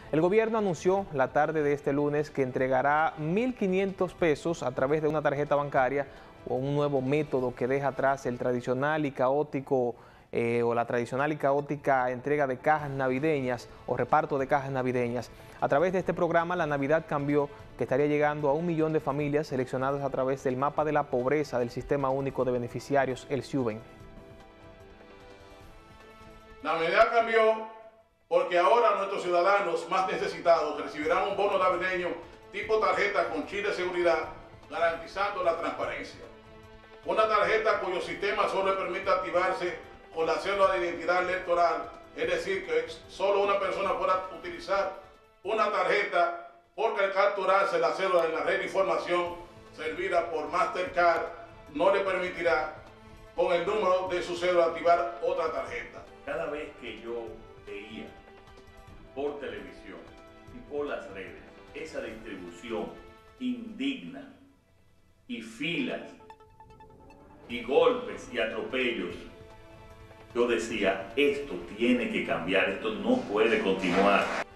El gobierno anunció la tarde de este lunes que entregará 1.500 pesos a través de una tarjeta bancaria o un nuevo método que deja atrás el tradicional y caótico o la tradicional y caótica entrega de cajas navideñas o reparto de cajas navideñas. A través de este programa, La Navidad Cambió, que estaría llegando a 1 millón de familias seleccionadas a través del mapa de la pobreza del Sistema Único de Beneficiarios, el SIUBEN. La Navidad cambió porque ahora nuestros ciudadanos más necesitados recibirán un bono navideño tipo tarjeta con chip de seguridad, garantizando la transparencia. Una tarjeta cuyo sistema solo le permite activarse con la cédula de identidad electoral, es decir, que solo una persona pueda utilizar una tarjeta porque al capturarse la cédula en la red de información servida por Mastercard no le permitirá con el número de su cédula activar otra tarjeta. Cada vez que yo veía por televisión y por las redes esa distribución indigna y filas y golpes y atropellos, yo decía, esto tiene que cambiar, esto no puede continuar.